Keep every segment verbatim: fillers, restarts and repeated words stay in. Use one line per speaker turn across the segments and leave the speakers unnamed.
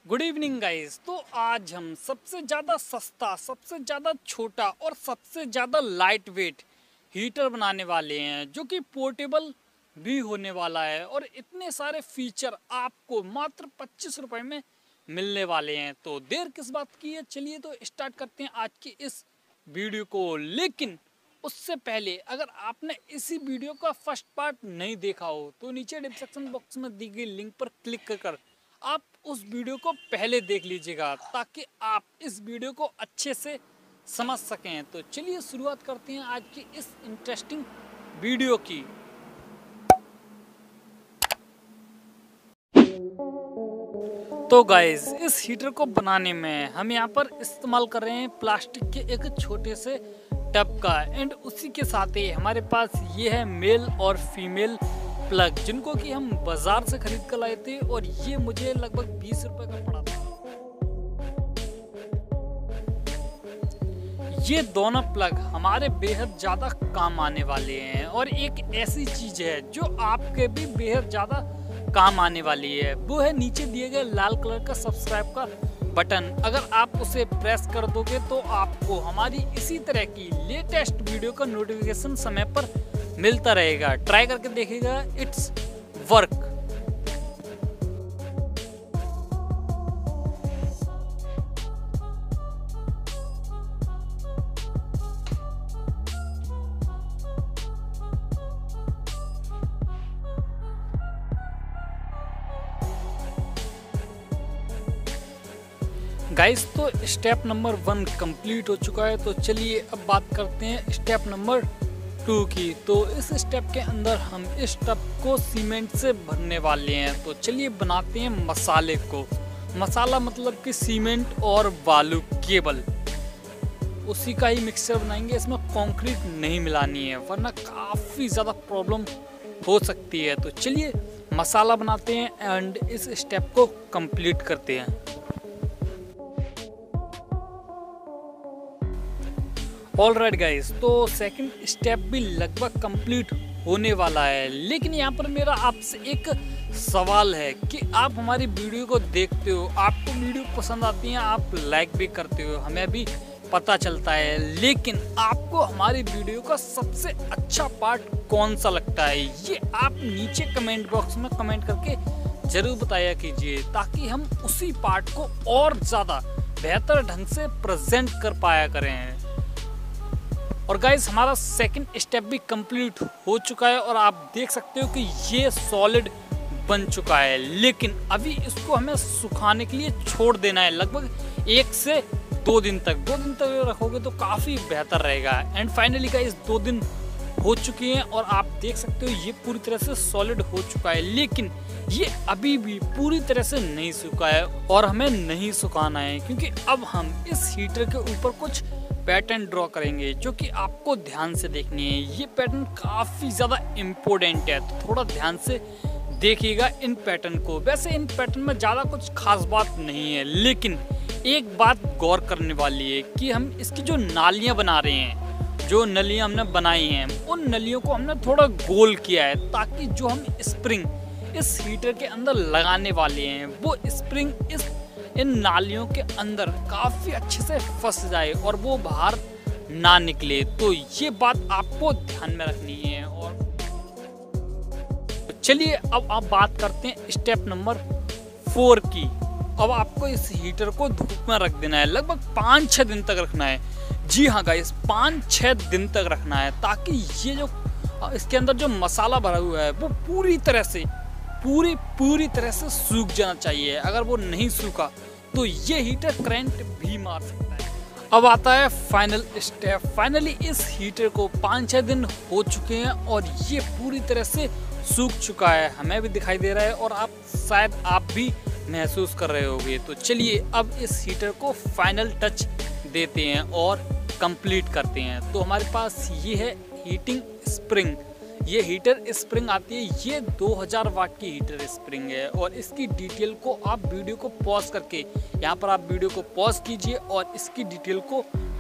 Good evening guys. तो आज हम सबसे ज़्यादा सस्ता, सबसे ज़्यादा छोटा और सबसे ज़्यादा लाइट वेट हीटर बनाने वाले हैं, जो कि पोर्टेबल भी होने वाला है और इतने सारे फीचर आपको मात्र पच्चीस रुपए में मिलने वाले हैं। तो देर किस बात की है, चलिए तो स्टार्ट करते हैं आज की इस वीडियो को। लेकिन उससे पहले अगर आपने इसी वीडियो का फर्स्ट पार्ट नहीं देखा हो तो नीचे डिस्क्रिप्शन बॉक्स में दी गई लिंक पर क्लिक कर कर आप उस वीडियो को पहले देख लीजिएगा, ताकि आप इस वीडियो को अच्छे से समझ सकें। तो चलिए शुरुआत करते हैं आज की इस इंटरेस्टिंग वीडियो की। तो गाइज, इस हीटर को बनाने में हम यहाँ पर इस्तेमाल कर रहे हैं प्लास्टिक के एक छोटे से टब का, एंड उसी के साथ ही हमारे पास ये है मेल और फीमेल प्लग, जिनको कि हम बाजार से खरीद कर लाए थे और ये मुझे लगभग बीस रुपए का पड़ा था। ये दोनों प्लग हमारे बेहद ज़्यादा काम आने वाले हैं और एक ऐसी चीज़ है जो आपके भी बेहद ज़्यादा काम आने वाली है, वो है नीचे दिए गए लाल कलर का सब्सक्राइब का बटन। अगर आप उसे प्रेस कर दोगे तो आपको हमारी इसी तरह की लेटेस्ट वीडियो का नोटिफिकेशन समय पर मिलता रहेगा। ट्राई करके देखिएगा, इट्स वर्क। गाइस, तो स्टेप नंबर वन कंप्लीट हो चुका है। तो चलिए अब बात करते हैं स्टेप नंबर टू की। तो इस स्टेप के अंदर हम इस टब को सीमेंट से भरने वाले हैं। तो चलिए बनाते हैं मसाले को। मसाला मतलब कि सीमेंट और बालू केबल, उसी का ही मिक्सचर बनाएंगे। इसमें कंक्रीट नहीं मिलानी है, वरना काफ़ी ज़्यादा प्रॉब्लम हो सकती है। तो चलिए मसाला बनाते हैं एंड इस स्टेप को कंप्लीट करते हैं। ऑल राइट गाइस, तो सेकंड स्टेप भी लगभग कंप्लीट होने वाला है। लेकिन यहाँ पर मेरा आपसे एक सवाल है कि आप हमारी वीडियो को देखते हो, आपको वीडियो पसंद आती है, आप लाइक भी करते हो, हमें भी पता चलता है। लेकिन आपको हमारी वीडियो का सबसे अच्छा पार्ट कौन सा लगता है, ये आप नीचे कमेंट बॉक्स में कमेंट करके ज़रूर बताया कीजिए, ताकि हम उसी पार्ट को और ज़्यादा बेहतर ढंग से प्रेजेंट कर पाया करें। और गाइस, हमारा सेकंड स्टेप भी कंप्लीट हो चुका है और आप देख सकते हो कि ये सॉलिड बन चुका है। लेकिन अभी इसको हमें सुखाने के लिए छोड़ देना है, लगभग एक से दो दिन तक। दो दिन तक रखोगे तो काफ़ी बेहतर रहेगा। एंड फाइनली गाइस, दो दिन हो चुके हैं और आप देख सकते हो ये पूरी तरह से सॉलिड हो चुका है। लेकिन ये अभी भी पूरी तरह से नहीं सूखा है और हमें नहीं सुखाना है, क्योंकि अब हम इस हीटर के ऊपर कुछ पैटर्न ड्रॉ करेंगे, जो कि आपको ध्यान से देखनी है। ये पैटर्न काफ़ी ज़्यादा इम्पोर्टेंट है, तो थोड़ा ध्यान से देखिएगा इन पैटर्न को। वैसे इन पैटर्न में ज़्यादा कुछ खास बात नहीं है, लेकिन एक बात गौर करने वाली है कि हम इसकी जो नालियाँ बना रहे हैं, जो नलियाँ हमने बनाई हैं, उन नलियों को हमने थोड़ा गोल किया है, ताकि जो हम स्प्रिंग इस हीटर के अंदर लगाने वाले हैं, वो स्प्रिंग इस इन नालियों के अंदर काफ़ी अच्छे से फंस जाए और वो बाहर ना निकले। तो ये बात आपको ध्यान में रखनी है। और चलिए अब आप बात करते हैं स्टेप नंबर फोर की। अब आपको इस हीटर को धूप में रख देना है, लगभग पाँच छः दिन तक रखना है। जी हाँ गाइस, पाँच छः दिन तक रखना है, ताकि ये जो इसके अंदर जो मसाला भरा हुआ है वो पूरी तरह से पूरी पूरी तरह से सूख जाना चाहिए। अगर वो नहीं सूखा तो ये हीटर करंट भी मार सकता है। अब आता है फाइनल स्टेप। फाइनली इस हीटर को पाँच छः दिन हो चुके हैं और ये पूरी तरह से सूख चुका है, हमें भी दिखाई दे रहा है और आप शायद आप भी महसूस कर रहे होंगे। तो चलिए अब इस हीटर को फाइनल टच देते हैं और कंप्लीट करते हैं। तो हमारे पास ये है हीटिंग स्प्रिंग। ये हीटर स्प्रिंग आती है, ये दो हज़ार वाट की हीटर स्प्रिंग है और इसकी डिटेल को आप वीडियो को पॉज करके, यहाँ पर आप वीडियो को पॉज कीजिए और इसकी डिटेल को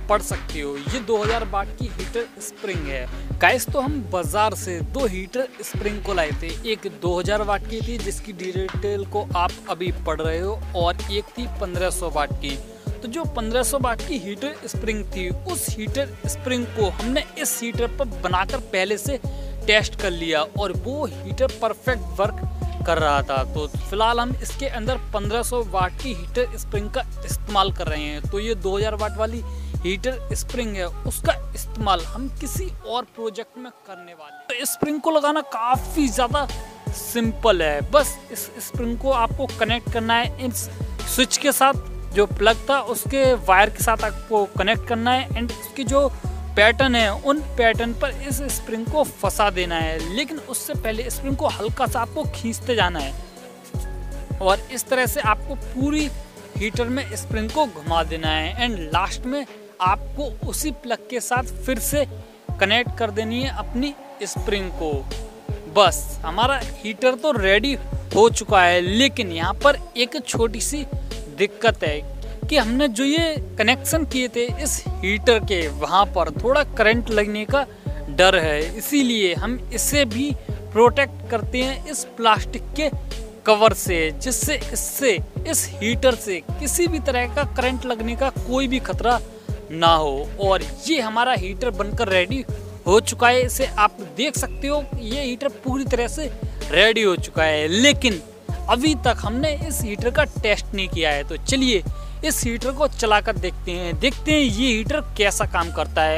पढ़ सकते हो। ये दो हज़ार वाट की हीटर स्प्रिंग है गाइस। तो हम बाजार से दो हीटर स्प्रिंग को लाए थे, एक दो हज़ार वाट की थी जिसकी डिटेल को आप अभी पढ़ रहे हो, और एक थी पंद्रह सौ वाट की। तो जो पंद्रह सौ वाट की हीटर स्प्रिंग थी, उस हीटर स्प्रिंग को हमने इस हीटर पर बनाकर पहले से टेस्ट कर लिया और वो हीटर परफेक्ट वर्क कर रहा था। तो फिलहाल हम इसके अंदर पंद्रह सौ वाट की हीटर स्प्रिंग का इस्तेमाल कर रहे हैं। तो ये दो हज़ार वाट वाली हीटर स्प्रिंग है, उसका इस्तेमाल हम किसी और प्रोजेक्ट में करने वाले हैं। तो स्प्रिंग को लगाना काफ़ी ज़्यादा सिंपल है। बस इस स्प्रिंग को आपको कनेक्ट करना है इस स्विच के साथ, जो प्लग था उसके वायर के साथ आपको कनेक्ट करना है, एंड उसकी जो पैटर्न है उन पैटर्न पर इस स्प्रिंग को फंसा देना है। लेकिन उससे पहले स्प्रिंग को हल्का सा आपको खींचते जाना है और इस तरह से आपको पूरी हीटर में स्प्रिंग को घुमा देना है, एंड लास्ट में आपको उसी प्लग के साथ फिर से कनेक्ट कर देनी है अपनी स्प्रिंग को। बस हमारा हीटर तो रेडी हो चुका है। लेकिन यहाँ पर एक छोटी सी दिक्कत है कि हमने जो ये कनेक्शन किए थे इस हीटर के, वहाँ पर थोड़ा करंट लगने का डर है, इसीलिए हम इसे भी प्रोटेक्ट करते हैं इस प्लास्टिक के कवर से, जिससे इससे इस हीटर से किसी भी तरह का करंट लगने का कोई भी खतरा ना हो। और ये हमारा हीटर बनकर रेडी हो चुका है। इसे आप देख सकते हो, ये हीटर पूरी तरह से रेडी हो चुका है। लेकिन अभी तक हमने इस हीटर का टेस्ट नहीं किया है। तो चलिए इस हीटर को चलाकर देखते हैं देखते हैं ये हीटर कैसा काम करता है।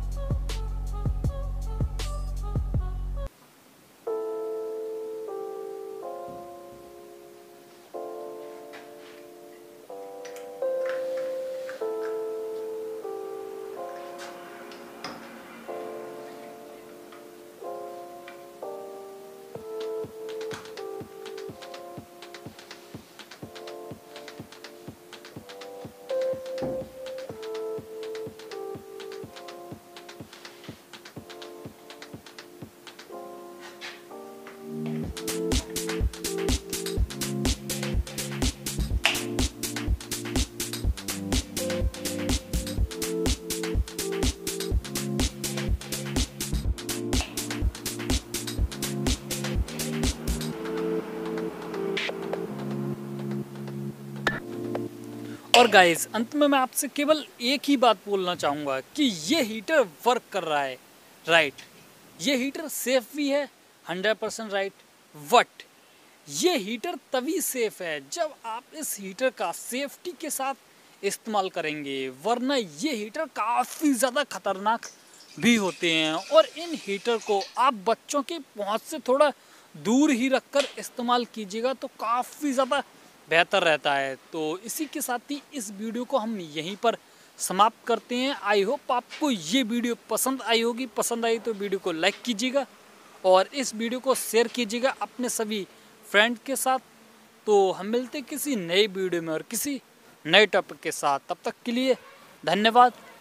और गाइस अंत में मैं आपसे केवल एक ही बात बोलना चाहूँगा कि ये हीटर वर्क कर रहा है, राइट। ये हीटर सेफ भी है, हंड्रेड परसेंट राइट। बट ये हीटर तभी सेफ है जब आप इस हीटर का सेफ्टी के साथ इस्तेमाल करेंगे, वरना ये हीटर काफ़ी ज़्यादा खतरनाक भी होते हैं। और इन हीटर को आप बच्चों की पहुँच से थोड़ा दूर ही रखकर इस्तेमाल कीजिएगा तो काफ़ी ज़्यादा बेहतर रहता है। तो इसी के साथ ही इस वीडियो को हम यहीं पर समाप्त करते हैं। आई होप आपको ये वीडियो पसंद आई होगी। पसंद आई तो वीडियो को लाइक कीजिएगा और इस वीडियो को शेयर कीजिएगा अपने सभी फ्रेंड के साथ। तो हम मिलते किसी नए वीडियो में और किसी नए टॉपिक के साथ। तब तक के लिए धन्यवाद।